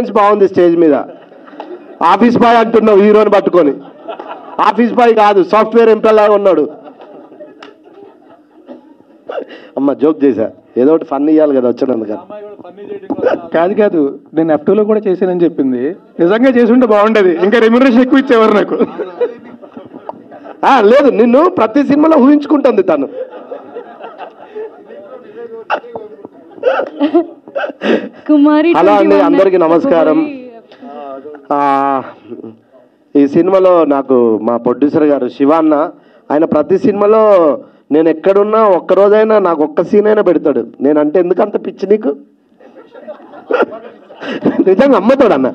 Performance బాగుంది stage మీద. Office boy అంటున్నావు హీరోని పట్టుకొని. ఆఫీస్ బాయ్ కాదు, సాఫ్ట్వేర్ ఎంప్లాయ్ లాగా ఉన్నాడు. అమ్మ జోక్ చేశా, ఏదో ఒకటి ఫన్ ఇవ్వాలి కదా వచ్చినందుకు. కాదు నేను F2లో కూడా చేశానని చెప్పింది. నిజంగా చేసి ఉంటే బాగుండేది, ఇంకా రెమ్యూనరేషన్ ఎక్కువ ఇచ్చేవారు నాకు. లేదు, నిన్ను ప్రతి సినిమాలో ఊహించుకుంటుంది తను. హలో అండి, అందరికీ నమస్కారం. ఈ సినిమాలో నాకు మా ప్రొడ్యూసర్ గారు శివాన్న, ఆయన ప్రతి సినిమాలో నేను ఎక్కడున్నా ఒక్కరోజైనా నాకు ఒక్క సీన్ అయినా పెడతాడు. నేనంటే ఎందుకంత పిచ్చి నీకు? నిజంగా అమ్మతాడన్న.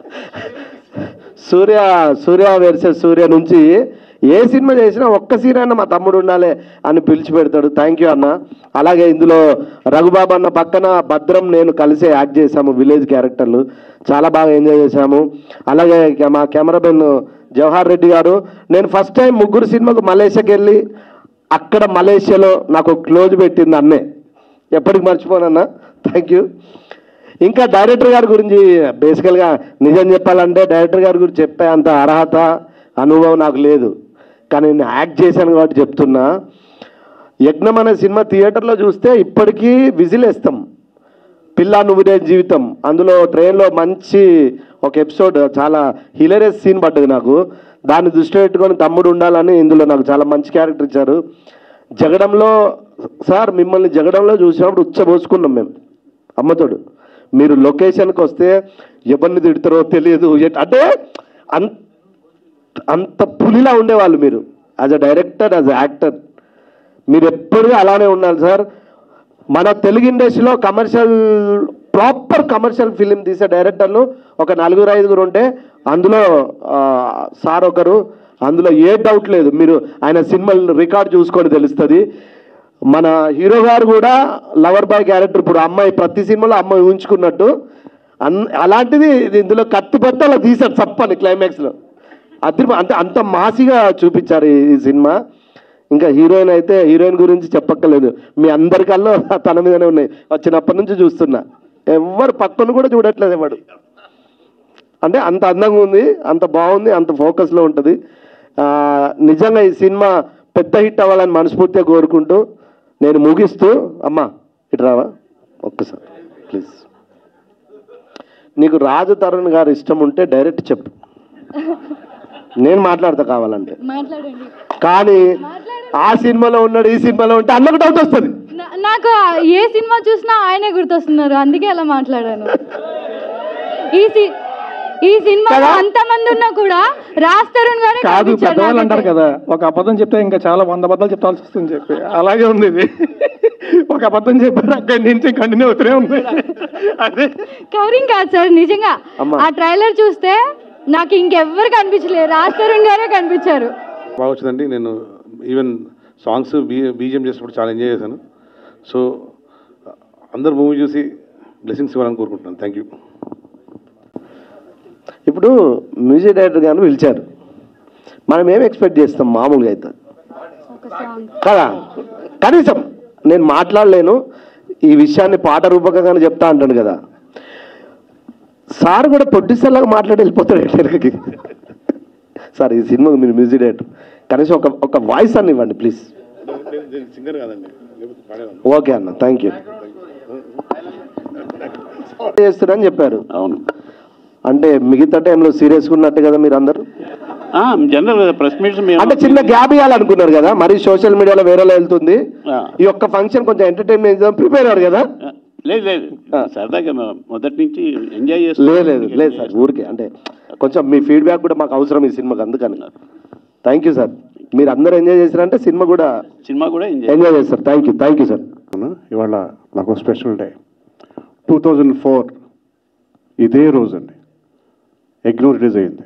సూర్య వర్సెస్ సూర్య నుంచి ఏ సినిమా చేసినా ఒక్క సీన్ అయినా మా తమ్ముడు ఉండాలి అని పిలిచి పెడతాడు. థ్యాంక్ యూ అన్న. అలాగే ఇందులో రఘుబాబు అన్న పక్కన భద్రం నేను కలిసే యాక్ట్ చేశాము, విలేజ్ క్యారెక్టర్లు చాలా బాగా ఎంజాయ్ చేశాము. అలాగే మా కెమెరామెన్ జవహర్ రెడ్డి గారు, నేను ఫస్ట్ టైం ముగ్గురు సినిమాకు మలేషియాకి వెళ్ళి అక్కడ మలేషియాలో నాకు క్లోజ్ పెట్టింది అన్నే, ఎప్పటికి మర్చిపోనన్నా. Thank you. ఇంకా డైరెక్టర్ గారి గురించి బేసికల్గా నిజం చెప్పాలంటే డైరెక్టర్ గారి గురించి చెప్పే అంత అర్హత అనుభవం నాకు లేదు, కానీ నేను యాక్ట్ చేశాను కాబట్టి చెప్తున్నా. యజ్ఞం అనే సినిమా థియేటర్లో చూస్తే ఇప్పటికీ విజిల్ వేస్తాం. పిల్ల నువ్వుదే జీవితం, అందులో ట్రైన్లో మంచి ఒక ఎపిసోడ్, చాలా హిలరియస్ సీన్ పడ్డది నాకు. దాన్ని దృష్టి పెట్టుకొని తమ్ముడు ఉండాలని ఇందులో నాకు చాలా మంచి క్యారెక్టర్ ఇచ్చారు. జగడంలో సార్ మిమ్మల్ని జగడంలో చూసినప్పుడు ఉచ్చబోసుకున్నాం మేము అమ్మతోడు. మీరు లొకేషన్కి వస్తే ఎవరిని తిడతారో తెలియదు, అంటే అంత పులిలా ఉండేవాళ్ళు మీరు. As a director, as a actor మీరు ఎప్పుడూ అలానే ఉండాలి సార్. మన తెలుగు ఇండస్ట్రీలో ప్రాపర్ కమర్షియల్ ఫిలిం తీసే డైరెక్టర్లు ఒక 4-5 ఉంటే అందులో సార్ ఒకరు, అందులో ఏ డౌట్ లేదు. మీరు ఆయన సినిమాలు రికార్డ్ చూసుకొని తెలుస్తుంది. మన హీరో గారు కూడా లవర్ బాయ్ క్యారెక్టర్, ఇప్పుడు అమ్మాయి ప్రతి సినిమాలో అమ్మాయి ఊహించుకున్నట్టు అలాంటిది ఇందులో కత్తిపట్టి అలా తీశారు చప్పని క్లైమాక్స్లో. అంటే అంత మాసిగా చూపించారు ఈ సినిమా. ఇంకా హీరోయిన్ అయితే హీరోయిన్ గురించి చెప్పక్కర్లేదు, మీ అందరికల్లో తన మీదనే ఉన్నాయి. వచ్చినప్పటి నుంచి చూస్తున్నా, ఎవరు పక్కన కూడా చూడట్లేదు ఎవడు. అంటే అంత అందంగా ఉంది, అంత బాగుంది, అంత ఫోకస్లో ఉంటుంది. నిజంగా ఈ సినిమా పెద్ద హిట్ అవ్వాలని మనస్ఫూర్తిగా కోరుకుంటూ నేను ముగిస్తూ, అమ్మా ఇటు రావా ఒక్కసారి ప్లీజ్. నీకు రాజు తరుణ్ గారు ఇష్టం ఉంటే డైరెక్ట్ చెప్పు, నేను మాట్లాడతా కావాలంటే. కానీ ఆ సినిమాలో ఉన్నాడు, ఈ సినిమాలో ఉంటే అన్నకు డౌట్ వస్తుంది. నాకు ఏ సినిమా చూసినా ఆయనే గుర్తొస్తున్నారు, అందుకే అలా మాట్లాడాను. ఈ సినిమాలో అంతమంది ఉన్నా కూడా రాజ్ తరుణ్ గారు కాదు. పెద్దవాళ్ళు అంటారు కదా, ఒక అబద్ధం చెప్తే ఇంకా చాలా 100 అబద్ధాలు చెప్పాల్సి వస్తుంది చెప్పి, అలాగే ఉంది ఇది. ఒక అబద్ధం చెప్పారు, అక్కడి నుంచి కంటిన్యూ అవుతూనే ఉంది. అదే కవరింగ్ కాదు సార్, నిజంగా ఆ ట్రైలర్ చూస్తే నాకు ఇంకెవ్వరు కనిపించలేదు, రాజ్ తరుణ్ గారే కనిపించారు. బాగా వచ్చిందండి. నేను ఈవెన్ సాంగ్స్ బీజిఎం చేసినప్పుడు చాలా ఎంజాయ్ చేశాను. సో అందరు మూవీ చూసి బ్లెస్సింగ్స్ ఇవ్వాలని కోరుకుంటున్నాను. Thank you. ఇప్పుడు మ్యూజిక్ డైరెక్టర్ గారిని పిలిచారు, మనం ఏం ఎక్స్పెక్ట్ చేస్తాం మామూలుగా అయితే కదా. కనీసం నేను మాట్లాడలేను, ఈ విషయాన్ని పాట రూపకంగానే చెప్తా అంటాను కదా. సార్ కూడా ప్రొడ్యూసర్ లాగా మాట్లాడి వెళ్ళిపోతాడు డైరెక్టర్కి. సార్ ఈ సినిమాకి మీరు మ్యూజిక్ డైరెక్టర్, కనీసం ఒక వాయిస్ అని ఇవ్వండి ప్లీజ్. సింగర్ కాదండి. ఓకే అన్న, థ్యాంక్ యూ. చేస్తారని చెప్పారు. అవును, అంటే మిగతా టైంలో సీరియస్గా ఉన్నట్టు కదా మీరు అందరు. జనరల్ ప్రెస్ మీట్స్ అంటే చిన్న గ్యాప్ ఇవ్వాలనుకున్నారు కదా, మరి సోషల్ మీడియాలో వేరేలా వెళ్తుంది. ఈ ఒక్క ఫంక్షన్ కొంచెం ఎంటర్టైన్మెంట్ ప్రిపేర్ అయ్యారు కదా. లేదు సరదాగా మొదటి నుంచి ఎంజాయ్ చేస్తాం. లేదు సార్, ఊరికే అంటే కొంచెం మీ ఫీడ్బ్యాక్ కూడా మాకు అవసరం ఈ సినిమాకి, అందుకని. థ్యాంక్ యూ సార్, మీరు అందరూ ఎంజాయ్ చేశారంటే సినిమా కూడా ఎంజాయ్ చేస్తారు. Thank you sir. ఇవాళ నాకు స్పెషల్ డే. 2004 ఇదే రోజు అండి యజ్ఞం రిలీజ్ అయింది.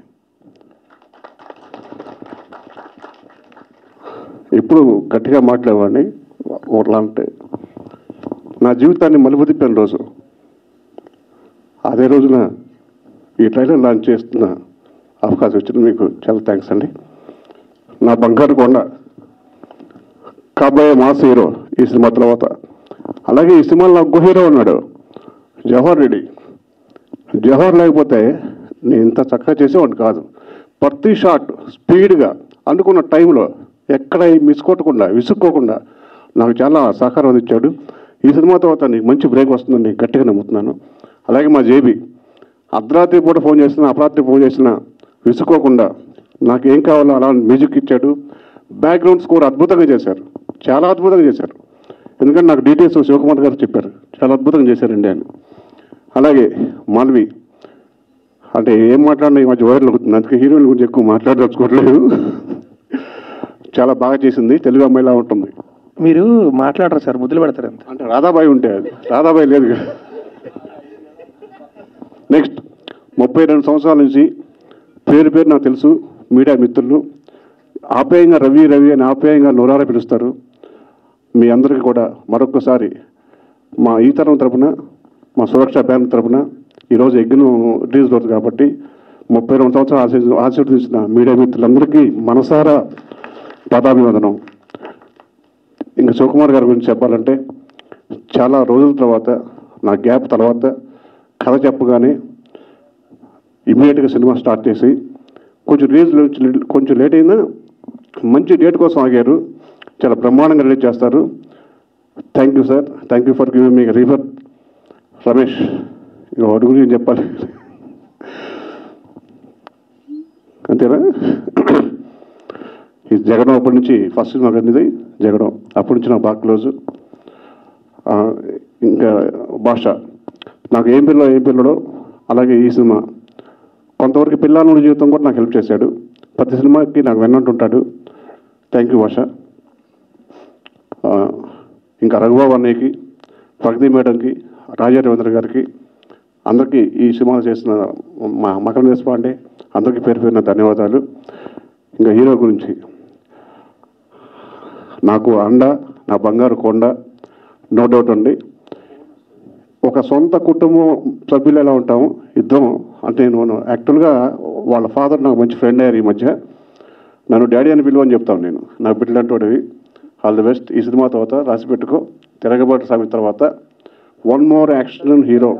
ఇప్పుడు గట్టిగా మాట్లాడేవాడిని, అంటే నా జీవితాన్ని మలుపు తిప్పిన రోజు. అదే రోజున ఈ ట్రైలర్ లాంచ్ చేస్తున్న అవకాశం వచ్చింది, మీకు చాలా థ్యాంక్స్ అండి. నా బంగారు కొండ, కాబోయే మాస్ హీరో ఈ సినిమా తర్వాత. అలాగే ఈ సినిమాలో నాకు హీరో ఉన్నాడు, జవహర్ రెడ్డి. జవహర్ లేకపోతే నేను ఇంత చక్కగా చేసేవాడిని కాదు. ప్రతి షాట్ స్పీడ్గా అనుకున్న టైంలో ఎక్కడ మిస్ కొట్టకుండా విసుక్కోకుండా నాకు చాలా సహకారం అందించాడు. ఈ సినిమా తర్వాత నీకు మంచి బ్రేక్ వస్తుందని నేను గట్టిగా నమ్ముతున్నాను. అలాగే మా జేబీ అర్ధరాత్రి పూట ఫోన్ చేసినా అపరాత్రి ఫోన్ చేసినా విసుక్కోకుండా నాకు ఏం కావాలో అలా మ్యూజిక్ ఇచ్చాడు. బ్యాక్గ్రౌండ్ స్కోర్ అద్భుతంగా చేశారు, చాలా అద్భుతంగా చేశారు. ఎందుకంటే నాకు డీటెయిల్స్ శివకుమార్ గారు చెప్పారు, చాలా అద్భుతంగా చేశారండి అని. అలాగే మాల్వి అంటే ఏం మాట్లాడినా ఈ మధ్య వైరల్ అవుతుంది, అందుకే హీరోయిన్ గురించి ఎక్కువ మాట్లాడదలుచుకోవట్లేదు. చాలా బాగా చేసింది, తెలుగు అమ్మాయిలా ఉంటుంది. మీరు మాట్లాడరు సార్, ముద్దులు పెడతారు అంత. అంటే రాధాబాయి ఉంటే అది రాధాబాయి లేదు కదా. నెక్స్ట్ 32 సంవత్సరాల నుంచి పేరు పేరు నాకు తెలుసు. మీడియా మిత్రులు ఆప్యాయంగా రవి రవి అని ఆప్యాయంగా నోరారా పిలుస్తారు. మీ అందరికీ కూడా మరొకసారి మా ఈ తరం తరపున, మా సురక్ష బ్యాంక్ తరపున ఈరోజు ఎగ్గును రిలీజ్ అవుతుంది కాబట్టి 32 సంవత్సరాలు ఆశీర్వదించిన మీడియా మిత్రులందరికీ మనసారా పదాభివందనం. ఇంకా శివకుమార్ గారి గురించి చెప్పాలంటే చాలా రోజుల తర్వాత, నా గ్యాప్ తర్వాత కథ చెప్పగానే ఇమ్మీడియట్గా సినిమా స్టార్ట్ చేసి కొంచెం లేట్ అయినా మంచి డేట్ కోసం ఆగారు. చాలా బ్రహ్మాండంగా రిలీజ్ చేస్తారు. Thank you sir, thank you for giving me refer. Ramesh ఇక వాటి గురించి చెప్పాలి అంతేనా? ఈ జగడం అప్పటి నుంచి ఫస్ట్ సినిమా కన్నది జగడం, అప్పటి నుంచి నాకు బాగా క్లోజు. ఇంకా భాష నాకు ఏం పిల్లడో అలాగే ఈ సినిమా కొంతవరకు పిల్లల జీవితం కూడా నాకు హెల్ప్ చేశాడు. ప్రతి సినిమాకి నాకు వెన్నంటుంటాడు. థ్యాంక్ యూ భాష. ఇంకా రఘుబాబు అన్నయ్యకి, ప్రగతి మేడంకి, రాజా రవీంద్ర గారికి, అందరికీ ఈ సినిమాలు చేసిన మా మకర దేశపాండే అందరికీ పేరు పేరున ధన్యవాదాలు. ఇంకా హీరో గురించి నాకు అండ, నా బంగారు కొండ, నో డౌట్ అండి. ఒక సొంత కుటుంబం సభ్యులు ఎలా ఉంటాము ఇద్దరం అంటే, నేను యాక్చువల్గా వాళ్ళ ఫాదర్ నాకు మంచి ఫ్రెండ్ అయ్యారు. ఈ మధ్య నన్ను డాడీ అని పిలువని చెప్తాను నేను, నాకు బిడ్డలంటోడివి. All the best. ఈ సినిమా తర్వాత రాసి పెట్టుకో, తిరగబాటు సామి తర్వాత one more action hero.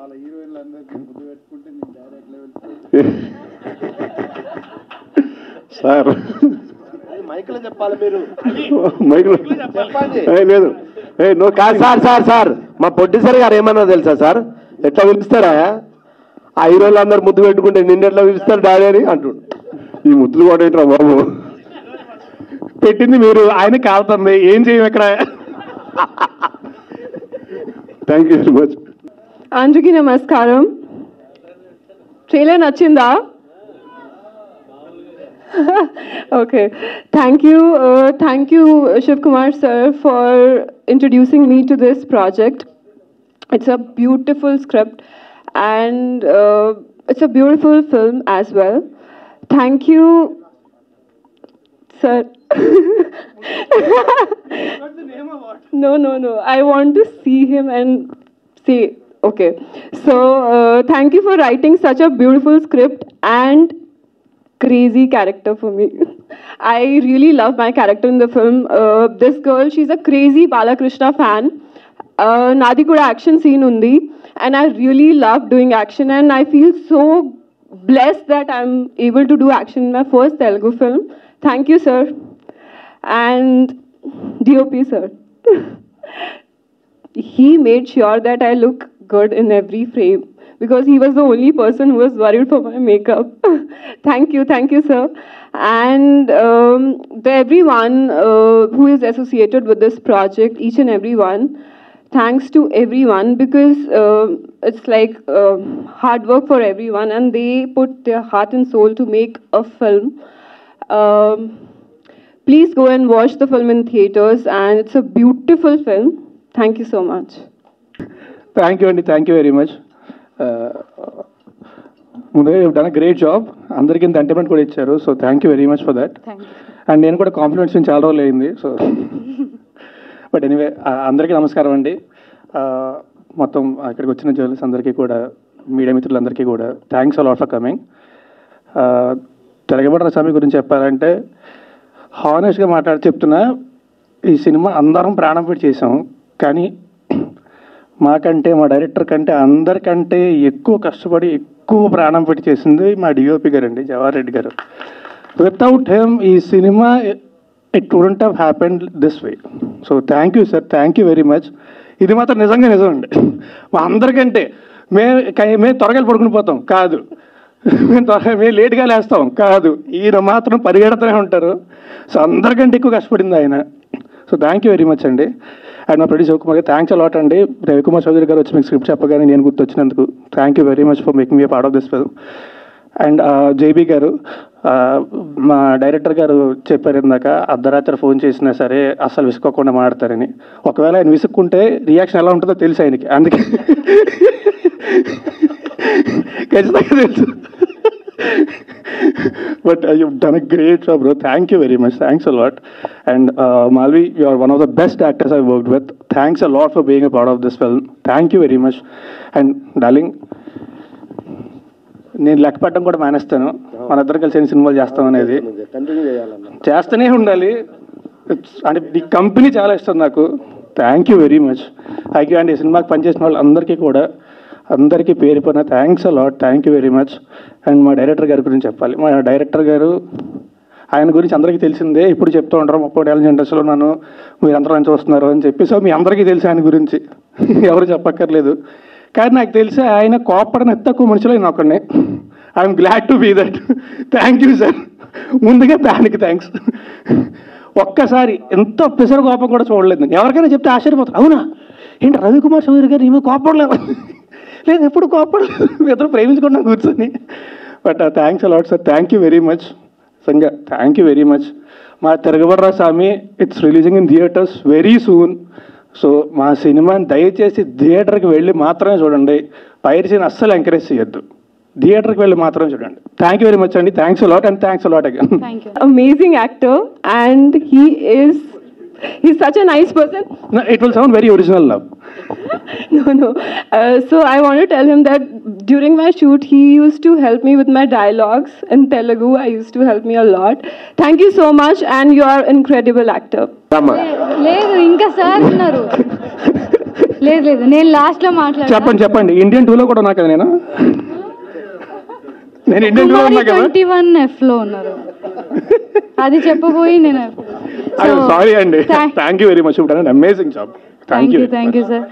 Sir మైక్లో చెప్పాలి మీరు, మైక్లో లేదు నో కాదు సార్. సార్ సార్ మా ప్రొడ్యూసర్ గారు ఏమన్నా తెలుసా సార్, ఎట్లా పిలుస్తారా ఆ హీరోలు అందరు ముద్దు పెట్టుకుంటే నిన్ను ఎట్లా పిలుస్తారు డాడీ అని అంటుండు. ఈ ముద్దులు కూడా ఏంట్రా బాబు, పెట్టింది మీరు, ఆయన కాలుతుంది, ఏం చేయం ఇక్కడ. Thank you very much. అందరికీ నమస్కారం. ట్రైలర్ నచ్చిందా? Okay, thank you Shiv Kumar sir for introducing me to this project. It's a beautiful script and it's a beautiful film as well. Thank you sir. No, I want to see him and say okay. So thank you for writing such a beautiful script and crazy character for me. I really love my character in the film. This girl, she's a crazy Balakrishna fan. Nadi kuda action scene undi, and I really love doing action, and I feel so blessed that I'm able to do action in my first Telugu film. Thank you, sir, and DOP sir. He made sure that I look good in every frame, because he was the only person who was worried for my makeup. Thank you, sir. And everyone who is associated with this project, each and everyone, thanks to everyone, because it's like hard work for everyone, and they put their heart and soul to make a film. Please go and watch the film in theaters, and it's a beautiful film. Thank you so much. Thank you అండి, thank you very much. ముందుగా done a great job, అందరికీ ఇంత entertainment కూడా ఇచ్చారు. So thank you very much for that. And నేను కూడా compliments చాలా రోజులు అయింది. సో బట్ ఎనీవే, అందరికీ నమస్కారం అండి. మొత్తం అక్కడికి వచ్చిన జర్నలిస్ట్ అందరికీ కూడా, మీడియా మిత్రులందరికీ కూడా thanks a lot for coming. Tiragabadina Swami గురించి చెప్పాలంటే హానెస్ట్గా చెప్తున్నా, ఈ సినిమా అందరం ప్రాణం పెట్టి చేసాం. కానీ మాకంటే మా డైరెక్టర్ కంటే అందరికంటే ఎక్కువ కష్టపడి ఎక్కువ ప్రాణం పెట్టి చేసింది మా డిఓపి గారు అండి, జవహర్ రెడ్డి గారు. వితౌట్ హెమ్ ఈ సినిమా it wouldn't have happened this way. So thank you sir, thank you very much. ఇది మాత్రం నిజంగా నిజం అండి. మా అందరికంటే మేము త్వరగా పడుకుని పోతాం కాదు, మేము లేట్గా లేస్తాం కాదు, ఈయన మాత్రం పరిగెడుతూనే ఉంటారు. సో అందరికంటే ఎక్కువ కష్టపడింది ఆయన. So thank you very much అండి. అండ్ మా ప్రొడ్యూసర్ శివకుమార్ గారు థ్యాంక్స్ అలాట్ అండి. రవికుమార్ చౌదరి గారు వచ్చి మీకు స్క్రిప్ట్ చెప్పగానే నేను గుర్తొచ్చినందుకు thank you very much for making me part of this film. And JB గారు, మా డైరెక్టర్ గారు చెప్పారు ఇందాక అర్ధరాత్రి ఫోన్ చేసినా సరే అస్సలు విసుక్కోకుండా మాడతారని. ఒకవేళ ఆయన విసుక్కుంటే రియాక్షన్ ఎలా ఉంటుందో తెలుసు ఆయనకి, అందుకే ఖచ్చితంగా తెలుసు. But you've done a great job, bro. Thank you very much. Thanks a lot. And Malvi, you are one of the best actors I've worked with. Thanks a lot for being a part of this film. Thank you very much. And darling, నేను లెక్క పెట్టడం కూడా మానేస్తాను. మనిద్దరం కలిసి ఎన్ని సినిమాలు చేస్తాం అనేది చేస్తూనే ఉండాలి. అంటే ఈ కంపెనీ చాలా ఇష్టం నాకు. Thank you very much. Thank you. And ఈ సినిమాకి పనిచేసిన వాళ్ళు అందరికీ కూడా అందరికీ పేరు పైన thanks a lot. Thank you very much. And మా డైరెక్టర్ గారి గురించి చెప్పాలి. మా డైరెక్టర్ గారు, ఆయన గురించి అందరికీ తెలిసిందే, ఇప్పుడు చెప్తూ ఉంటారు 30 ఏళ్ళ ఇండస్ట్రీలో నన్ను మీరు అందరూ అని చూస్తున్నారు అని చెప్పి. సో మీ అందరికీ తెలిసి ఆయన గురించి ఎవరు చెప్పక్కర్లేదు. కానీ నాకు తెలిసి ఆయన కోపడిన తక్కువ మనుషులు నేను ఒకడిని. I'm glad to be that. Thank you sir. ముందుగా దానికి థ్యాంక్స్. ఒక్కసారి ఎంత పిసర కోపం కూడా చూడలేదు నేను. ఎవరికైనా చెప్తే ఆశ్చర్యపోతారు, అవునా ఏంటి రవికుమార్ చౌదరి గారు ఈమె కోపడలేదు? లేదు, ఎప్పుడు కోపడలేదు, ఇద్దరు ప్రేమించుకున్నాం కూర్చొని. But thanks a lot sir. Thank you very much. సంగా థ్యాంక్ యూ వెరీ మచ్. మా Tiragabarra Swamy it's releasing in theatres very soon. So మా సినిమాని దయచేసి థియేటర్కి వెళ్ళి మాత్రమే చూడండి. పైరసీని అస్సలు ఎంకరేజ్ చేయొద్దు. థియేటర్కి వెళ్ళి మాత్రమే చూడండి. థ్యాంక్ యూ వెరీ మచ్ అండి. Thanks a lot and thanks a lot again. Amazing actor, and he's such a nice person. No, it will sound very original now. No. So I want to tell him that during my shoot, he used to help me with my dialogues in Telugu. I used to help me a lot. Thank you so much, and you are an incredible actor. లేదు ఇంకా sir ఉన్నారు. లేదు నేను last లో మాట్లాడాను. చెప్పండి. Indian 2లో కూడా ఉన్నా కదా నేను ఇండియన్ 2లో ఉన్నా కదా. 21F లో ఉన్నారు. అది చెప్పబోయి నేను సారీ అండి. Thank you very much. Amazing job. Thank you sir.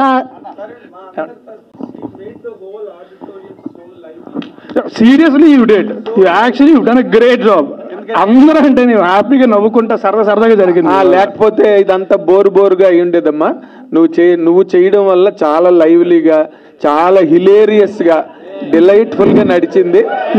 Seriously you did. You done a great job. అందరూ అంటే నేను హ్యాపీగా నవ్వుకుంటా సరదాగా జరిగింది. లేకపోతే ఇదంతా బోరుగా అయి ఉండేదమ్మా. నువ్వు చేయడం వల్ల చాలా లైవ్లీగా, చాలా హిలేరియస్ గా, డిలైట్ఫుల్ గా నడిచింది.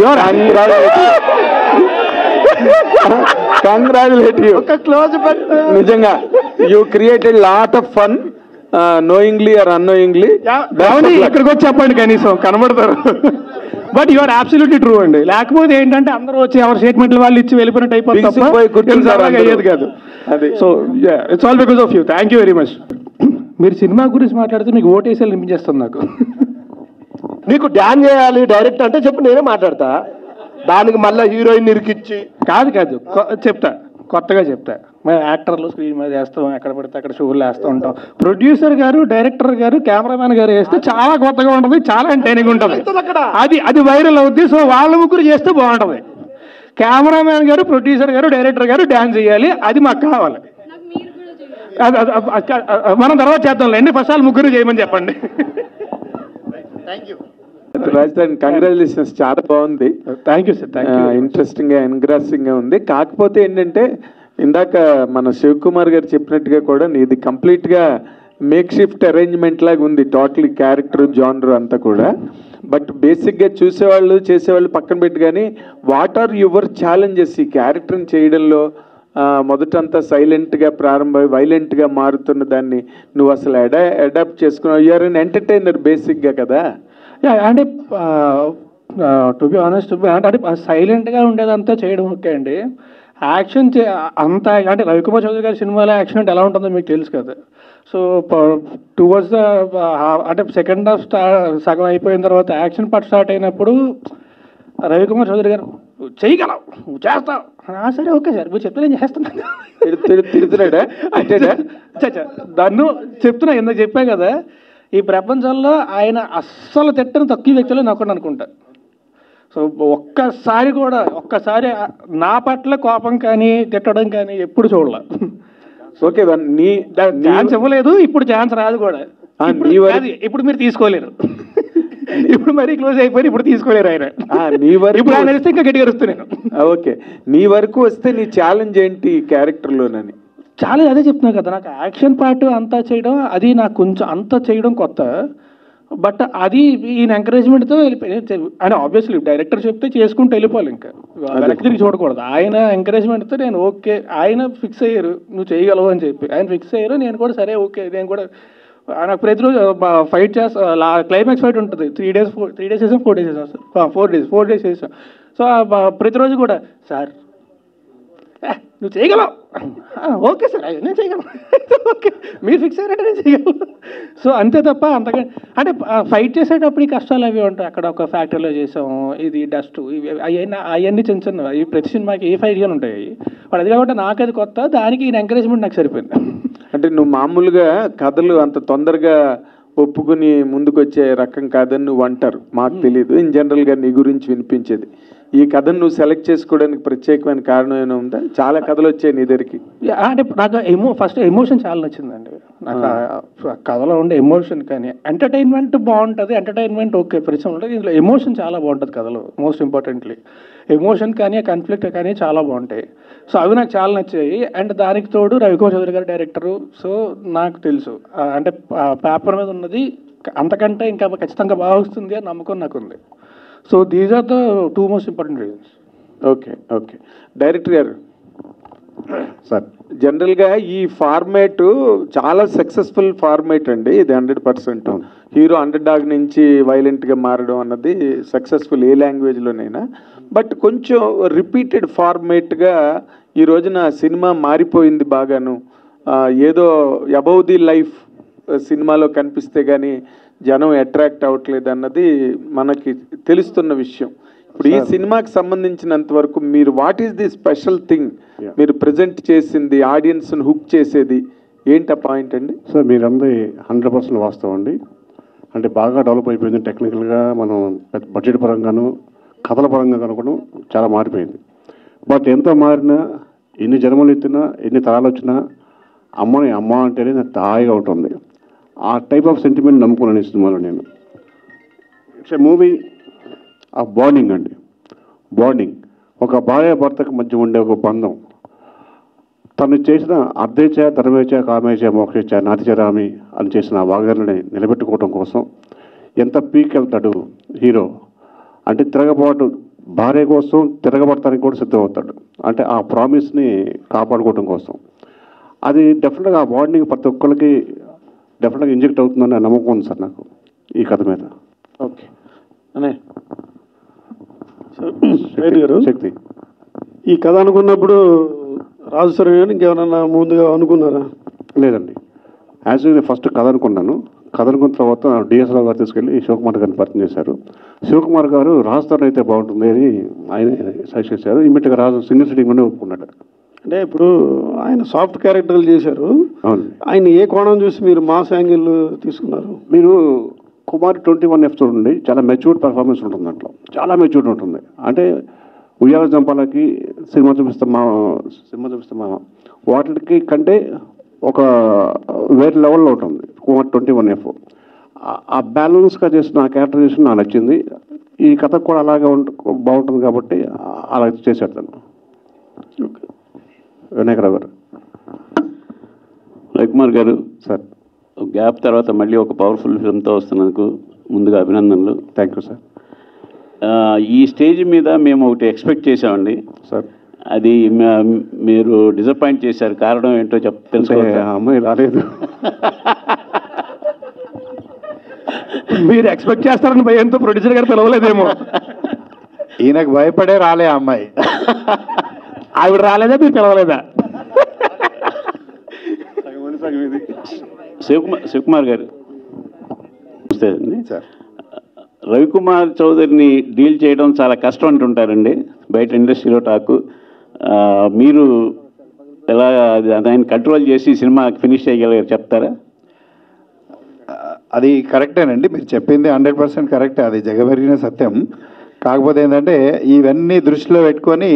Congratulate you. నిజంగా you created lot of fun, knowingly or unknowingly. ఇక్కడికి వచ్చి చెప్పండి, కనీసం కనబడతారు. But you are absolutely true అండి. లేకపోతే ఏంటంటే అందరూ వచ్చి ఎవరి స్టేట్మెంట్లు వాళ్ళు ఇచ్చి వెళ్ళిపోయినట్టు అయిపోతుంది, అయ్యేది కాదు. So it's all because of you. Thank you very much. మీరు సినిమా గురించి మాట్లాడితే మీకు ఓటేసాలు అనిపించేస్తుంది నాకు. నీకు డ్యాన్ చేయాలి డైరెక్ట్ అంటే చెప్పు, నేనే మాట్లాడతా. దానికి మళ్ళీ హీరోయిన్ ఇరికిచ్చి కాదు చెప్తా, కొత్తగా చెప్తా. మేము యాక్టర్లు స్క్రీన్ మీద వేస్తాం, ఎక్కడ పడితే అక్కడ షోలు వేస్తూ ఉంటాం. ప్రొడ్యూసర్ గారు, డైరెక్టర్ గారు, కెమెరామెన్ గారు వేస్తే చాలా కొత్తగా ఉంటుంది, చాలా ఎంటర్టైనింగ్ ఉంటుంది. అది వైరల్ అవుద్ది. సో వాళ్ళ ముగ్గురు చేస్తే బాగుంటుంది. కెమెరామెన్ గారు, ప్రొడ్యూసర్ గారు, డైరెక్టర్ గారు డ్యాన్స్ చేయాలి. అది మాకు కావాలి. మనం తర్వాత చేద్దాంలేండి. ఫస్ట్ వాళ్ళు ముగ్గురు చేయమని చెప్పండి. రాజధాని కంగ్రాచులేషన్స్. చాలా బాగుంది. Thank you sir. ఇంట్రెస్టింగ్ గా, ఎన్గ్రాసింగ్ గా ఉంది. కాకపోతే ఏంటంటే ఇందాక మన శివకుమార్ గారు చెప్పినట్టుగా కూడా ఇది కంప్లీట్ గా మేక్ షిఫ్ట్ అరేంజ్మెంట్ లాగా ఉంది. టోటల్ క్యారెక్టర్, జానర్ అంతా కూడా. బట్ బేసిక్ గా చూసేవాళ్ళు, చేసేవాళ్ళు పక్కన పెట్టి, కానీ వాట్ ఆర్ యువర్ ఛాలెంజెస్ ఈ క్యారెక్టర్ని చేయడంలో? మొదటంతా సైలెంట్గా ప్రారంభమై వైలెంట్గా మారుతున్న దాన్ని నువ్వు అసలు అడాప్ట్ చేసుకున్నావు. యూఆర్ అన్ ఎంటర్టైనర్ బేసిక్గా కదా. అంటే టు బి ఆనెస్ట్, అంటే సైలెంట్గా ఉండేదంతా చేయడం ఓకే అండి. యాక్షన్ అంతా అంటే రవికుమార్ చౌదరి గారి సినిమాలో యాక్షన్ అంటే ఎలా ఉంటుందో మీకు తెలుసు కదా. సో టువర్డ్స్ ద అంటే సెకండ్ హాఫ్ సగం అయిపోయిన తర్వాత యాక్షన్ పార్ట్ స్టార్ట్ అయినప్పుడు రవికుమార్ చౌదరి గారు చేయగలవు, నువ్వు చేస్తావు. సరే ఓకే సార్, మీరు చెప్తే నేను చేస్తున్నాను. తిడుతున్నాడా? దాన్ని చెప్తున్నా, ఇందాక చెప్పా కదా, ఈ ప్రపంచంలో ఆయన అస్సలు తిట్టని తక్కువ వ్యక్తులు నాకు అనుకుంటా. సో ఒక్కసారి నా పట్ల కోపం కానీ తిట్టడం కానీ ఎప్పుడు చూడాల. ఓకే, నీ ఛాన్స్ ఇవ్వలేదు, ఇప్పుడు ఛాన్స్ రాదు కూడా. ఇప్పుడు మీరు తీసుకోలేరు, ఇప్పుడు మరీ క్లోజ్ అయిపోయి ఇప్పుడు తీసుకోలేరు ఆయన. నీ వరకు ఇప్పుడు ఆయన ఇంకా గట్టిగా అరుస్తున్నాను. ఓకే, నీ వరకు వస్తే నీ ఛాలెంజ్ ఏంటి క్యారెక్టర్లోనని? చాలా అదే చెప్తున్నా కదా, నాకు యాక్షన్ పార్ట్ అంతా చేయడం అది నాకు కొంచెం అంతా చేయడం కొత్త. బట్ అది ఈయన ఎంకరేజ్మెంట్తో వెళ్ళిపోయి అంటే ఆబ్వియస్లీ డైరెక్టర్ చెప్తే చేసుకుంటూ వెళ్ళిపోవాలి, ఇంకా వెనక్కి తిరిగి చూడకూడదు. ఆయన ఎంకరేజ్మెంట్తో నేను ఓకే, ఆయన ఫిక్స్ అయ్యారు నువ్వు చేయగలవు అని చెప్పి ఆయన ఫిక్స్ అయ్యారు. నేను కూడా సరే ఓకే, నేను కూడా నాకు ప్రతిరోజు ఫైట్ చేస్తా. క్లైమాక్స్ ఫైట్ ఉంటుంది 3 days చేసాం, 4 days చేసాం సార్, 4 days చేసాం. సో ప్రతిరోజు కూడా సార్ నువ్వు చేయగలవు, ఓకే సార్ నేను చేయగలను, ఓకే మీరు ఫిక్స్ అయ్యారంటే నేను చేయగలను. సో అంతే తప్ప అంతగా అంటే ఫైట్ చేసేటప్పుడు ఈ కష్టాలు అవి ఉంటాయి. అక్కడ ఒక ఫ్యాక్టరీలో చేసాము, ఇది డస్ట్ అవన్నీ చిన్న చిన్న ఈ ప్రతి సినిమాకి ఏ ఫైట్ కానీ ఉంటాయి. వాడు అది కాబట్టి నాకు అది కొత్త, దానికి ఈయన ఎంకరేజ్మెంట్ నాకు సరిపోయింది. అంటే నువ్వు మామూలుగా కథలు అంత తొందరగా ఒప్పుకుని ముందుకు వచ్చే రకం కాదని నువ్వు అంటారు, మాకు తెలియదు. ఇన్ జనరల్గా నీ గురించి వినిపించేది ఈ కథను నువ్వు సెలెక్ట్ చేసుకోవడానికి ప్రత్యేకమైన కారణం ఏమైనా ఉందా? చాలా కథలు వచ్చాయి నీ దగ్గరికి. అంటే నాకు ఫస్ట్ ఎమోషన్ చాలా నచ్చిందండి. నాకు కథలో ఉండే ఎమోషన్ కానీ ఎంటర్టైన్మెంట్ బాగుంటుంది, ఎంటర్టైన్మెంట్ ఓకే పరిచయం ఉంటుంది, ఇందులో ఎమోషన్ చాలా బాగుంటుంది కథలో. మోస్ట్ ఇంపార్టెంట్లీ ఎమోషన్ కానీ కాన్ఫ్లిక్ట్ కానీ చాలా బాగుంటాయి. సో అవి నాకు చాలా నచ్చాయి. అండ్ దానికి తోడు రవికుమార్ చౌదరి గారు డైరెక్టరు. సో నాకు తెలుసు అంటే పేపర్ మీద ఉన్నది అంతకంటే ఇంకా ఖచ్చితంగా బాగా వస్తుంది అని నమ్మకం నాకు ఉంది. So these are the 2 most important reasons. Okay okay, director గారు సార్, జనరల్గా ఈ ఫార్మేట్ చాలా సక్సెస్ఫుల్ ఫార్మేట్ అండి ఇది. 100% హీరో అండర్ డాగ్ నుంచి వైలెంట్గా మారడం అన్నది సక్సెస్ఫుల్ ఏ లాంగ్వేజ్లోనైనా. బట్ కొంచెం రిపీటెడ్ ఫార్మేట్గా ఈ రోజున సినిమా మారిపోయింది బాగాను. ఏదో అబౌవ్ ది లైఫ్ సినిమాలో కనిపిస్తే కానీ జనం అట్రాక్ట్ అవ్వట్లేదు అన్నది మనకి తెలుస్తున్న విషయం. ఇప్పుడు ఈ సినిమాకి సంబంధించినంత వరకు మీరు what is the special thing మీరు ప్రజెంట్ చేసింది, ఆడియన్స్ను హుక్ చేసేది ఏంటి ఆ పాయింట్ అండి? సార్ మీరందరి 100% వాస్తవం అండి. అంటే బాగా డెవలప్ అయిపోయింది టెక్నికల్గా, మనం బడ్జెట్ పరంగాను కథల పరంగా కనుకోవడం చాలా మారిపోయింది. బట్ ఎంత మారినా, ఎన్ని జన్మలు ఎత్తినా, ఎన్ని తరాలు వచ్చినా అమ్మని అమ్మ అంటేనే నాకు హాయిగా ఉంటుంది. ఆ టైప్ ఆఫ్ సెంటిమెంట్ నమ్ముకున్నాను ఈ సినిమాలో నేను. It's a movie of bonding అండి. బాండింగ్ ఒక భార్య భర్తకు మధ్య ఉండే ఒక బంధం. తను చేసిన అర్ధేచ ధర్మేచ కామేచ మోక్షేచ నాతిచరామి అని చేసిన ఆ వాగ్దానాన్ని నిలబెట్టుకోవడం కోసం ఎంత పీక్ వెళ్తాడు హీరో. అంటే తిరగబాటు భార్య కోసం తిరగబడటానికి కూడా సిద్ధమవుతాడు. అంటే ఆ ప్రామిస్ని కాపాడుకోవడం కోసం. అది డెఫినెట్గా ఆ బాండింగ్ ప్రతి ఒక్కరికి డెఫినెట్గా ఇంజెక్ట్ అవుతుందని నమ్మకం ఉంది సార్ నాకు ఈ కథ మీద. ఓకే అనే గారు, శక్తి ఈ కథ అనుకున్నప్పుడు రాజు సార్ గారు ఇంకేమైనా ముందుగా అనుకున్నారా? లేదండి, యాజ్ ఫస్ట్ కథ అనుకున్నాను. కథ అనుకున్న తర్వాత డిఎస్ఆర్ గారు తీసుకెళ్ళి శివకుమార్ గారిని పరిచయం చేశారు. శివకుమార్ గారు రాజుతో అయితే బాగుంటుంది అని ఆయన సజెస్ట్ చేశారు. ఇమ్మీడియట్గా రాజు సింగిల్ సిట్టింగ్లోనే ఒప్పుకున్నాడు. అంటే ఇప్పుడు ఆయన సాఫ్ట్ క్యారెక్టర్లు చేశారు. అవును, ఆయన ఏ కోణం చూసి మీరు మాస్ యాంగిల్ తీసుకున్నారు? మీరు కుమార్ 21F చూడండి, చాలా మెచ్యూర్డ్ పర్ఫార్మెన్స్ ఉంటుంది దాంట్లో, చాలా మెచ్యూర్డ్ ఉంటుంది. అంటే ఉయ్యాల జంపాలకి సినిమా చూపిస్తామా వాటికి కంటే ఒక వేరే లెవెల్లో ఉంటుంది కుమార్ 21F. ఆ బ్యాలెన్స్గా చేసిన ఆ క్యారెక్టరైజేషన్ నాకు నచ్చింది. ఈ కథకు కూడా అలాగే బాగుంటుంది కాబట్టి అలా చేశాడు తను. వినాయకరావు గారు. రవికుమార్ గారు సార్, గ్యాప్ తర్వాత మళ్ళీ ఒక పవర్ఫుల్ ఫిల్మ్తో వస్తున్నందుకు ముందుగా అభినందనలు. Thank you sir. ఈ స్టేజ్ మీద మేము ఒకటి ఎక్స్పెక్ట్ చేసామండి సార్, అది మీరు డిసప్పాయింట్ చేశారు. కారణం ఏంటో తెలుసుకోవాలి. అమ్మాయి రాలేదు. మీరు ఎక్స్పెక్ట్ చేస్తారని భయంతో ప్రొడ్యూసర్ గారు పిలవలేదేమో. ఈయనకు భయపడే రాలే అమ్మాయి. ఆవిడ రాలేదా, మీరు పిలవలేదా? శివకుమార్ గారు నమస్తే అండి. సార్, రవికుమార్ చౌదరిని డీల్ చేయడం చాలా కష్టం అంటుంటారండి బయట ఇండస్ట్రీలో టాకు. మీరు ఎలా దాన్ని కంట్రోల్ చేసి సినిమా ఫినిష్ చేయగలిగారు చెప్తారా? అది కరెక్టేనండి, మీరు చెప్పింది 100% కరెక్టే, అది జగమెరిగిన సత్యం. కాకపోతే ఏంటంటే ఇవన్నీ దృష్టిలో పెట్టుకొని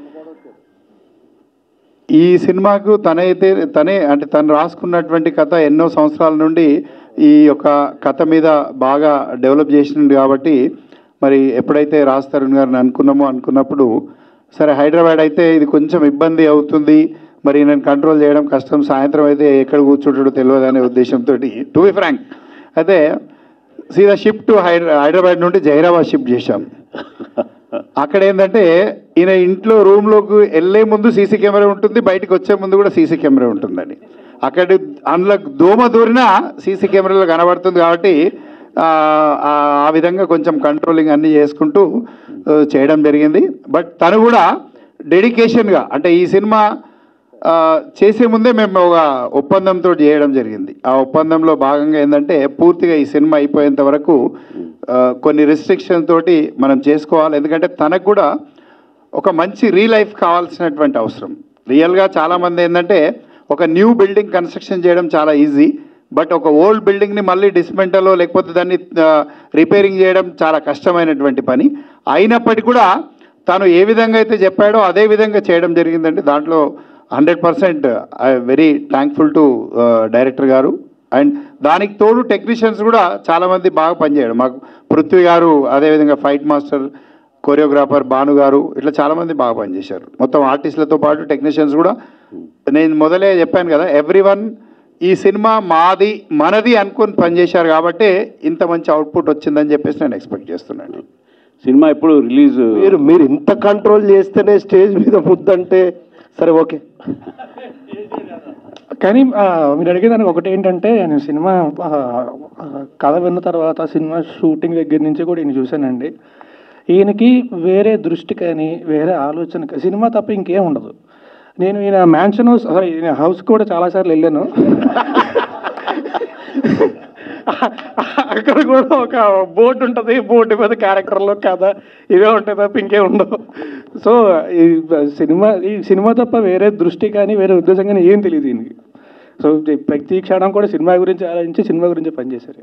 ఈ సినిమాకు తనే అంటే తను రాసుకున్నటువంటి కథ ఎన్నో సంవత్సరాల నుండి ఈ యొక్క కథ మీద బాగా డెవలప్ చేసింది కాబట్టి మరి ఎప్పుడైతే రాజ్ తరుణ్ గారిని అనుకున్నప్పుడు సరే హైదరాబాద్ అయితే ఇది కొంచెం ఇబ్బంది అవుతుంది, మరి నేను కంట్రోల్ చేయడం కష్టం, సాయంత్రం అయితే ఎక్కడ కూర్చుంటాడో తెలియదు అనే ఉద్దేశంతో టు బి ఫ్రాంక్ అయితే సీదా షిఫ్ట్ టు హైదరాబాద్ నుండి జహీరాబాద్ షిఫ్ట్ చేశాం. అక్కడ ఏంటంటే ఈయన ఇంట్లో రూమ్లోకి వెళ్ళే ముందు సీసీ కెమెరా ఉంటుంది, బయటకు వచ్చే ముందు కూడా సీసీ కెమెరా ఉంటుందండి. అక్కడ అందులో దోమ దూరినా సీసీ కెమెరాలో కనబడుతుంది కాబట్టి ఆ విధంగా కొంచెం కంట్రోలింగ్ అన్నీ చేసుకుంటూ చేయడం జరిగింది. బట్ తను కూడా డెడికేషన్గా అంటే ఈ సినిమా చేసే ముందే మేము ఒక ఒప్పందంతో చేయడం జరిగింది. ఆ ఒప్పందంలో భాగంగా ఏంటంటే పూర్తిగా ఈ సినిమా అయిపోయేంత వరకు కొన్ని రిస్ట్రిక్షన్ తోటి మనం చేసుకోవాలి. ఎందుకంటే తనకు కూడా ఒక మంచి రీలైఫ్ కావాల్సినటువంటి అవసరం. రియల్గా చాలామంది ఏంటంటే ఒక న్యూ బిల్డింగ్ కన్స్ట్రక్షన్ చేయడం చాలా ఈజీ, బట్ ఒక ఓల్డ్ బిల్డింగ్ని మళ్ళీ డిస్మెంటలో లేకపోతే దాన్ని రిపేరింగ్ చేయడం చాలా కష్టమైనటువంటి పని. అయినప్పటికీ కూడా తను ఏ విధంగా అయితే చెప్పాడో అదే విధంగా చేయడం జరిగిందండి. దాంట్లో 100% I very thankful to director గారు. అండ్ దానికి తోడు టెక్నీషియన్స్ కూడా చాలామంది బాగా పనిచేయడం. మాకు పృథ్వీ గారు, అదేవిధంగా ఫైట్ మాస్టర్, కొరియోగ్రాఫర్ భాను గారు, ఇట్లా చాలామంది బాగా పనిచేశారు. మొత్తం ఆర్టిస్టులతో పాటు టెక్నీషియన్స్ కూడా. నేను మొదలే చెప్పాను కదా, ఎవ్రీవన్ ఈ సినిమా మనది అనుకుని పనిచేశారు కాబట్టి ఇంత మంచి అవుట్పుట్ వచ్చిందని చెప్పేసి నేను ఎక్స్పెక్ట్ చేస్తున్నాను. సినిమా ఎప్పుడు రిలీజ్ మీరు ఇంత కంట్రోల్ చేస్తేనే స్టేజ్ మీద ముద్దంటే సరే ఓకే. కానీ మీరు అడిగేదానికి ఒకటి ఏంటంటే, నేను సినిమా కథ విన్న తర్వాత సినిమా షూటింగ్ దగ్గర నుంచి కూడా ఈయన చూశానండి. ఈయనకి వేరే దృష్టి కానీ వేరే ఆలోచన సినిమా తప్ప ఇంకేం ఉండదు. నేను ఈయన మ్యాన్షన్ హౌస్ ఈయన హౌస్ కూడా చాలాసార్లు వెళ్ళాను. అక్కడ కూడా ఒక బోర్డు ఉంటుంది, బోర్డు మీద క్యారెక్టర్లో కథ ఇవే ఉంటాయి తప్ప ఇంకేం ఉండవు. సో ఈ సినిమా తప్ప వేరే దృష్టి కానీ వేరే ఉద్దేశం కానీ ఏం తెలియదు దీనికి. సో ప్రతి క్షణం కూడా సినిమా గురించి ఆలోచించి సినిమా గురించి పనిచేశారు.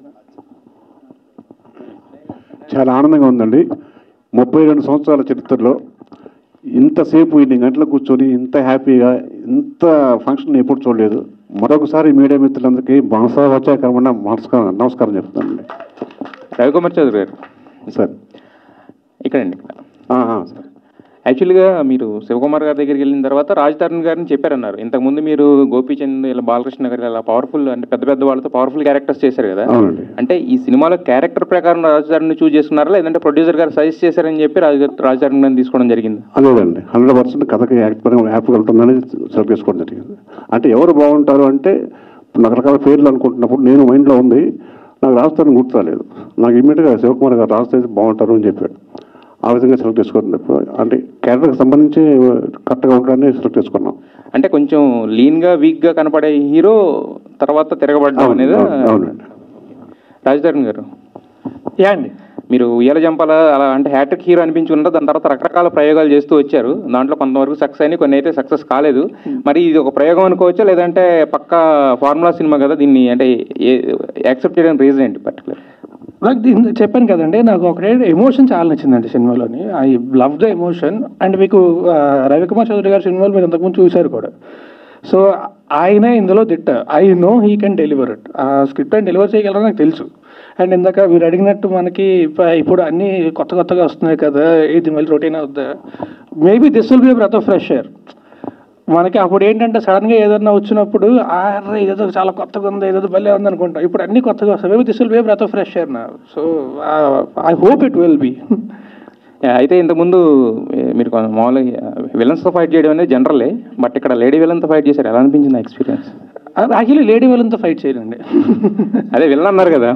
చాలా ఆనందంగా ఉందండి. 32 సంవత్సరాల చరిత్రలో ఇంతసేపు 8 గంటలు కూర్చొని ఇంత హ్యాపీగా ఇంత ఫంక్షన్ ఎప్పుడు చూడలేదు. మరొకసారి మీడియా మిత్రులందరికీ వచ్చాకరమన్నా నమస్కారం చెప్తానండి. రవికుమార్ చౌదరి గారు సార్ ఇక్కడండి. సార్ యాక్చువల్గా మీరు శివకుమార్ గారి దగ్గరికి వెళ్ళిన తర్వాత రాజ్ తరుణ్ గారిని చెప్పారన్నారు. ఇంతకుముందు మీరు గోపీచంద్ ఇలా బాలకృష్ణ గారు ఇలా పవర్ఫుల్ అంటే పెద్ద వాళ్ళతో పవర్ఫుల్ క్యారెక్టర్స్ చేశారు కదా. అంటే ఈ సినిమాలో క్యారెక్టర్ ప్రకారం రాజ్ తరుణ్ చూజ్ చేసుకున్నారా, లేదంటే ప్రొడ్యూసర్ గారు సజెస్ట్ చేశారని చెప్పి రాజ్ తరుణ్ గారిని తీసుకోవడం జరిగింది? అదేనండి, 100% కథకి హ్యాపీగా ఉంటుందని సెలెక్ట్ చేసుకోవడం జరిగింది. అంటే ఎవరు బాగుంటారు అంటే రకరకాల పేర్లు అనుకుంటున్నప్పుడు నేను మైండ్లో ఉంది, నాకు రాజ్ తరుణ్ గుర్తురాలేదు. నాకు ఇమ్మీడియట్గా శివకుమార్ గారు రాజ్ తరుణ్ బాగుంటారు అని చెప్పాడు. ఆ విధంగా సెలెక్ట్ చేసుకున్నప్పుడు అంటే క్యారెక్టర్కి సంబంధించి కరెక్ట్గా ఉండడాన్ని సెలెక్ట్ చేసుకున్నాం. అంటే కొంచెం లీన్గా వీక్గా కనపడే హీరో తర్వాత తిరగబడ్డం అనేది. అవునండి. రాజ్ తరుణ్ గారు అండి, మీరు ఉయ్యాల జంపాల అలా అంటే హ్యాట్రిక్ హీరో అనిపించుకున్నారు. దాని తర్వాత రకరకాల ప్రయోగాలు చేస్తూ వచ్చారు. దాంట్లో కొంతవరకు సక్సెస్ అయినాయి, కొన్ని అయితే సక్సెస్ కాలేదు. మరి ఇది ఒక ప్రయోగం అనుకోవచ్చా, లేదంటే పక్కా ఫార్ములా సినిమా కదా, దీన్ని అంటే యాక్సెప్ట్ చేయడానికి రీజన్ ఏంటి పర్టికులర్? నాకు చెప్పాను కదండి, నాకు ఒకటే ఎమోషన్ చాలా నచ్చిందండి సినిమాలోని. I love the emotion. And మీకు రవికుమార్ చౌదరి గారి సినిమాలు మీరు ఇంతకుముందు చూశారు కూడా. సో ఆయన ఇందులో దిట్ట. I know he can deliver it. ఆ స్క్రిప్ట్ ఆయన డెలివర్ చేయగలరని నాకు తెలుసు. అండ్ ఇందాక మీరు అడిగినట్టు మనకి ఇప్పుడు అన్నీ కొత్తగా వస్తున్నాయి కదా, ఇది మళ్ళీ రొటీన్ అవుద్దా, maybe this will be breath of fresh air. మనకి అప్పుడు ఏంటంటే సడన్గా ఏదన్నా వచ్చినప్పుడు ఇదేదో చాలా కొత్తగా ఉంది, ఏదో భలే ఉంది అనుకుంటాం. ఇప్పుడు అన్నీ కొత్తగా వస్తాయి. Maybe this will be breath of fresh air నా. So I hope it will be. అయితే ఇంతకుముందు మీరు మామూలుగా విలన్స్తో ఫైట్ చేయడం అనేది జనరలే, బట్ ఇక్కడ లేడీ విలన్తో ఫైట్ చేశారు. ఎలా అనిపించింది ఎక్స్పీరియన్స్? యాక్చువల్లీ లేడీ విలన్తో ఫైట్ చేయలేండి. అదే విలన్ అన్నారు కదా,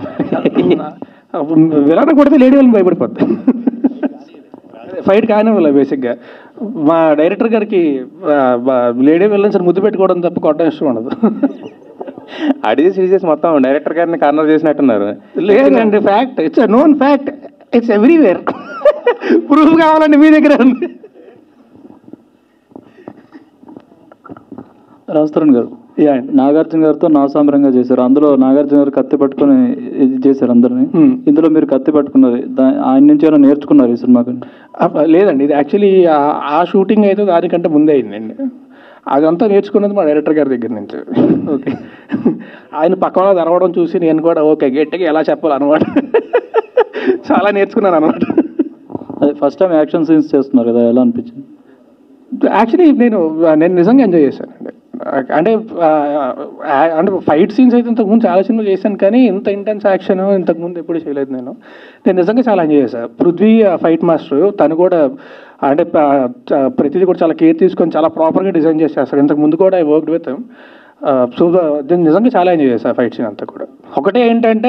విలన్ కొడితే లేడీ విలన్ భయపడిపోద్ది. ఫైట్ కానివ్వాలి బేసిక్గా. మా డైరెక్టర్ గారికి లేడీ విలన్స్ ముద్దు పెట్టుకోవడం తప్ప కొట్టడం ఇష్టం ఉండదు. అడిగి సీరియస్ మొత్తం డైరెక్టర్ గారిని కార్నర్ చేసినట్టున్నారు. లేదండి, fact, it's known fact, it's everywhere. Proof కావాలండి మీ దగ్గర ఉంది. రాజ్ తరుణ్ గారు నాగార్జున గారితో నాసాంబరంగా చేశారు. అందులో నాగార్జున గారు కత్తి పట్టుకొని ఇది చేశారు అందరినీ. ఇందులో మీరు కత్తి పట్టుకున్నారు, ఆయన నుంచి ఏమైనా నేర్చుకున్నారు ఈ సినిమాకి? లేదండి, ఇది యాక్చువల్లీ ఆ షూటింగ్ అయితే దానికంటే ముందే అయిందండి. అదంతా నేర్చుకున్నది మా డైరెక్టర్ గారి దగ్గర నుంచి. ఓకే, ఆయన పక్కన తెరవడం చూసి నేను కూడా ఓకే గట్టిగా ఎలా చెప్పాలన్నమాట చాలా నేర్చుకున్నాను అనమాట. అదే ఫస్ట్ టైం యాక్షన్ సీన్స్ చేస్తున్నారు కదా, ఎలా అనిపించింది? యాక్చువల్లీ నేను నిజంగా ఎంజాయ్ చేశానండి. అంటే ఫైట్ సీన్స్ అయితే ఇంతకుముందు చాలా సినిమాలు చేశాను, కానీ ఇంత ఇంటెన్స్ యాక్షన్ ఇంతకుముందు ఎప్పుడు చేయలేదు. నేను నిజంగా చాలా ఎంజాయ్ చేశాను. పృథ్వీ ఫైట్ మాస్టర్, తను కూడా అంటే ప్రతిదీ కూడా చాలా కేర్ తీసుకొని చాలా ప్రాపర్గా డిజైన్ చేసి చేస్తాడు. ఇంతకుముందు కూడా ఐ వర్క్డ్ విత్ సో నిజంగా చాలా ఎంజాయ్ చేశాను ఫైట్ సీన్ అంతా కూడా. ఒకటే ఏంటంటే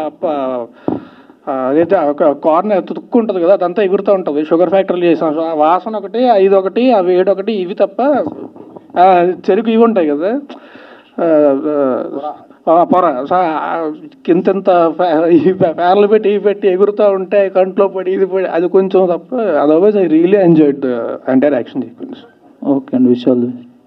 అదైతే ఒక కార్నర్ తుక్కు ఉంటుంది కదా, అదంతా ఎగురుతూ ఉంటుంది. షుగర్ ఫ్యాక్టరీలు చేసాం, ఆ వాసన ఒకటి, ఐదు ఒకటి, ఆ వేడి ఒకటి, ఇవి తప్ప చెరుకు ఇవి ఉంటాయి కదా పొర, ఇంత ఫ్యాన్లు పెట్టి ఇవి పెట్టి ఎగురుతూ ఉంటే కంట్లో పడి ఇది పడి అది కొంచెం తప్ప, otherwise I really enjoyed the entire action sequence. Okay అండి, విషయాలు.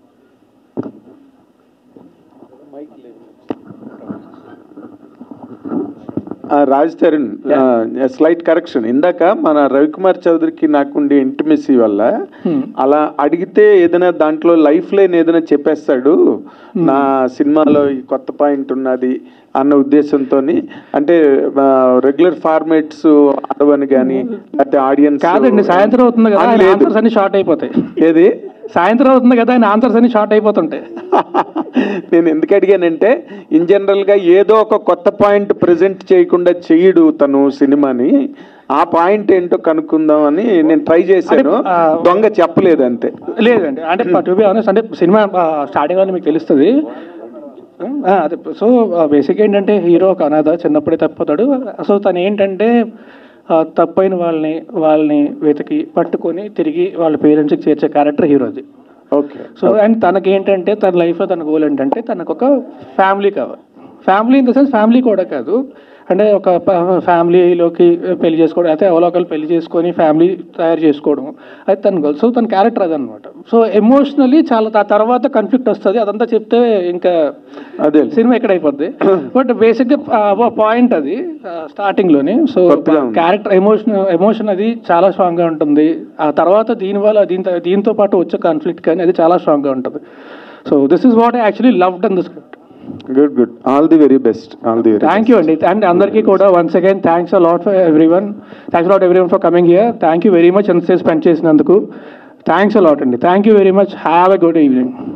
Raj Tarun, slight correction. ఇందాక మన రవికుమార్ చౌదరికి నాకుండే ఇంటిమెసీ వల్ల అలా అడిగితే ఏదైనా దాంట్లో లైఫ్ లైన్ ఏదైనా చెప్పేస్తాడు, నా సినిమాలో ఈ కొత్త పాయింట్ ఉన్నది అన్న ఉద్దేశంతో. అంటే రెగ్యులర్ ఫార్మేట్స్ ఆడవని కానీ లేకపోతే ఆడియన్స్ కాదండి, సాయంత్రం అవుతుంది కదా ఆన్సర్స్ అన్ని షార్ట్ అయిపోతాయి. ఏది సాయంత్రం అవుతుంది కదా ఆయన ఆన్సర్స్ అన్ని షార్ట్ అయిపోతుంటాయి. నేను ఎందుకు అడిగానంటే ఇన్ జనరల్గా ఏదో ఒక కొత్త పాయింట్ ప్రజెంట్ చేయకుండా చేయడు తను సినిమాని. ఆ పాయింట్ ఏంటో కనుక్కుందాం అని నేను ట్రై చేశాను, దొంగ చెప్పలేదు అంతే. లేదండి, అంటే టు బి ఆనెస్ట్, అంటే సినిమా స్టార్టింగ్లో మీకు తెలుస్తుంది. అదే సో బేసిక్ ఏంటంటే హీరో ఒక అనాథ, చిన్నప్పుడే తప్పుతాడు. సో తను ఏంటంటే తప్పైన వాళ్ళని వెతికి పట్టుకొని తిరిగి వాళ్ళ పేరెంట్స్కి చేర్చే క్యారెక్టర్ హీరోది. ఓకే. సో అండ్ తనకి ఏంటంటే తన లైఫ్లో తన గోల్ ఏంటంటే తనకు ఒక ఫ్యామిలీ కావాలి. Family in the sense family కూడా కాదు, అంటే ఒక ఫ్యామిలీలోకి పెళ్లి చేసుకోవడం, అయితే అవలోకలు పెళ్లి చేసుకొని ఫ్యామిలీ తయారు చేసుకోవడం, అది తన గోల్. సో తన క్యారెక్టర్ అదనమాట. సో ఎమోషనలీ చాలా తర్వాత కాన్ఫ్లిక్ట్ వస్తుంది, అదంతా చెప్తే ఇంకా అదే సినిమా ఎక్కడ అయిపోద్ది. బట్ బేసిక్గా పాయింట్ అది స్టార్టింగ్లోనే. సో క్యారెక్టర్ ఎమోషన్ అది చాలా స్ట్రాంగ్గా ఉంటుంది. ఆ తర్వాత దీనివల్ల దీంతో పాటు వచ్చే కాన్ఫ్లిక్ట్ కానీ అది చాలా స్ట్రాంగ్గా ఉంటుంది. So this is what I actually loved in the script. Good, all the very best. Thank you అండి. అండ్ అందరికీ కూడా once again thanks a lot for everyone. Thanks a lot everyone for coming here. Thank you very much ఎంతసేపు spend చేసినందుకు. Thanks a lot అండి. Thank you very much. Have a good evening.